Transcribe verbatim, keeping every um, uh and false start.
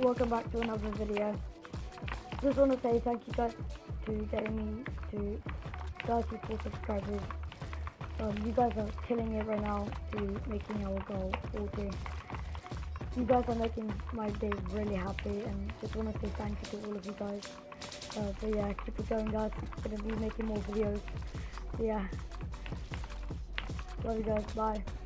welcome back to another video. Just want to say thank you guys to getting me to thirty-four subscribers. Um, you guys are killing it right now to making our goal forty. You guys are making my day really happy, and just want to say thank you to all of you guys. Uh, so yeah, keep it going guys, gonna be making more videos. So yeah, love you guys, bye.